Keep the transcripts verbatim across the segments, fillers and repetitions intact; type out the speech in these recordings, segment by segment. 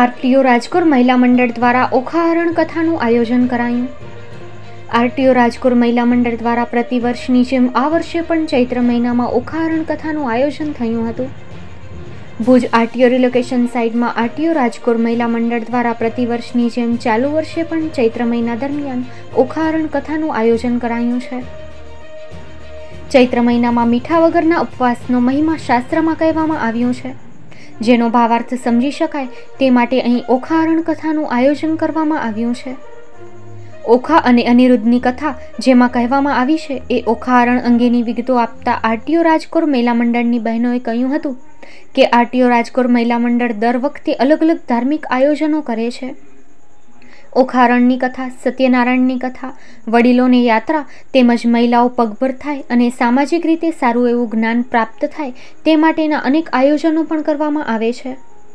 RTO राजकोर महिला मंडल द्वारा ओखा हरण कथाનું आयोजन कराયું। आरटीओ राजकोर महिला मंडल द्वारा प्रतिवर्षની જેમ આ વર્ષે પણ ચૈત્ર મહિનામાં ઓખા હરણ કથાનું આયોજન થયું હતું। ભુજ આરટીઓ રિલોકેશન સાઇટમાં આરટીઓ રાજકોર મહિલા મંડળ દ્વારા પ્રતિવર્ષની જેમ ચાલુ વર્ષે પણ ચૈત્ર મહિના દરમિયાન ઓખા હરણ કથાનું આયોજન કરાયું છે। ચૈત્ર મહિનામાં મીઠા વગરના ઉપવાસનો મહિમા શાસ્ત્રમાં કહેવામાં આવ્યો છે, જેનો ભાવાર્થ સમજી શકાય તે માટે અહીં ઓખા હરણ કથાનું આયોજન કરવામાં આવ્યું છે। ઓખા અને અનિરુદ્ધની કથા જેમાં કહેવામાં આવી છે એ ઓખા હરણ અંગેની વિગતો આપતા આરટીઓ રાજકોર મહિલા મંડળની બહેનોએ કહ્યું હતું કે આરટીઓ રાજકોર મહિલા મંડળ દર વખતે અલગ અલગ ધાર્મિક આયોજનો કરે છે। ઓખા હરણની કથા, સત્યનારાયણની કથા, વડીલોને યાત્રા તેમજ મહિલાઓ પગભર થાય અને સામાજિક રીતે સારું એવું જ્ઞાન પ્રાપ્ત થાય તે માટેના અનેક આયોજનો પણ કરવામાં આવે છે।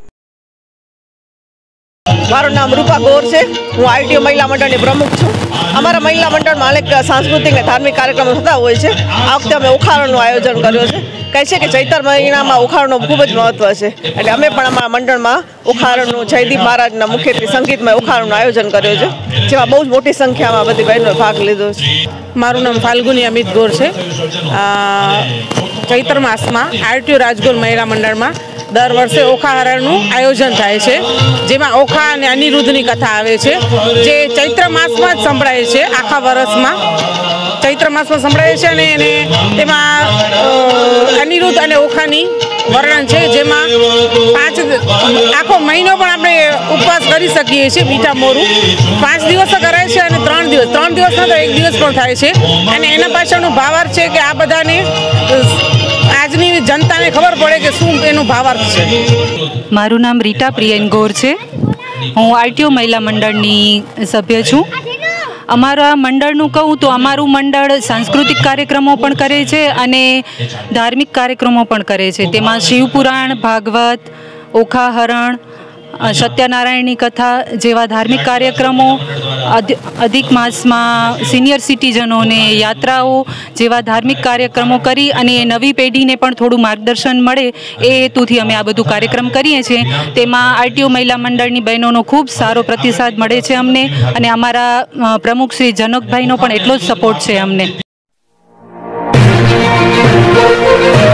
મારું નામ રૂપા ગોર છે। હું આરટીઓ મહિલા મંડળની પ્રમુખ છું। અમારા મહિલા મંડળમાં અનેક સાંસ્કૃતિક અને ધાર્મિક કાર્યક્રમો થતા હોય છે। આ વખતે અમે ઓખા હરણનું આયોજન કર્યું છે। કહે છે કે ચૈત્ર મહિનામાં ઓખા હરણનું ખૂબ જ મહત્વ છે, એટલે અમે પણ અમારા મંડળમાં ઓખા હરણનું જયદીપ મહારાજના મુખ્યત્વે સંગીતમાં ઓખા હરણનું આયોજન કર્યું છે, જેમાં બહુ જ મોટી સંખ્યામાં બધી બહેનોએ ભાગ લીધો છે। મારું નામ ફાલ્ગુની અમિત ગોર છે। ચૈત્ર માસમાં આરટીઓ રાજકોર મહિલા મંડળમાં દર વર્ષે ઓખા હરણનું આયોજન થાય છે, જેમાં ઓખા અને અનિરુદ્ધની કથા આવે છે, જે ચૈત્ર માસમાં જ સંભળાય છે। આખા વર્ષમાં ચૈત્ર માસમાં સંભળાય છે અને એને તેમાં અનિરુદ્ધ અને ઓખાની વર્ણન છે, જેમાં પાંચ આખો મહિનો પણ આપણે ઉપવાસ કરી શકીએ છીએ। મીઠા મોરું પાંચ દિવસ કરાય છે અને ત્રણ દિવસ ત્રણ દિવસના તો એક દિવસ પણ થાય છે, અને એના પાછળનું ભાવાર્થ છે કે આ બધાને આજની જનતાને ખબર પડે કે શું એનું ભાવાર્થ છે। મારું નામ રીટા પ્રિયન ગોર છે। હું આરટીઓ મહિલા મંડળની સભ્ય છું। અમારા મંડળનું કહું તો અમારું મંડળ સાંસ્કૃતિક કાર્યક્રમો પણ કરે છે અને ધાર્મિક કાર્યક્રમો પણ કરે છે। તેમાં શિવપુરાણ, ભાગવત, ઓખા હરણ, સત્યનારાયણની કથા જેવા ધાર્મિક કાર્યક્રમો, અધિક માસમાં સિનિયર સિટીઝનોને યાત્રાઓ જેવા ધાર્મિક કાર્યક્રમો કરી અને નવી પેઢીને પણ થોડું માર્ગદર્શન મળે એ હેતુથી અમે આ બધું કાર્યક્રમ કરીએ છીએ। તેમાં આરટીઓ મહિલા મંડળની બહેનોનો ખૂબ સારો પ્રતિસાદ મળે છે અમને, અને અમારા પ્રમુખ શ્રી જનકભાઈનો પણ એટલો જ સપોર્ટ છે અમને।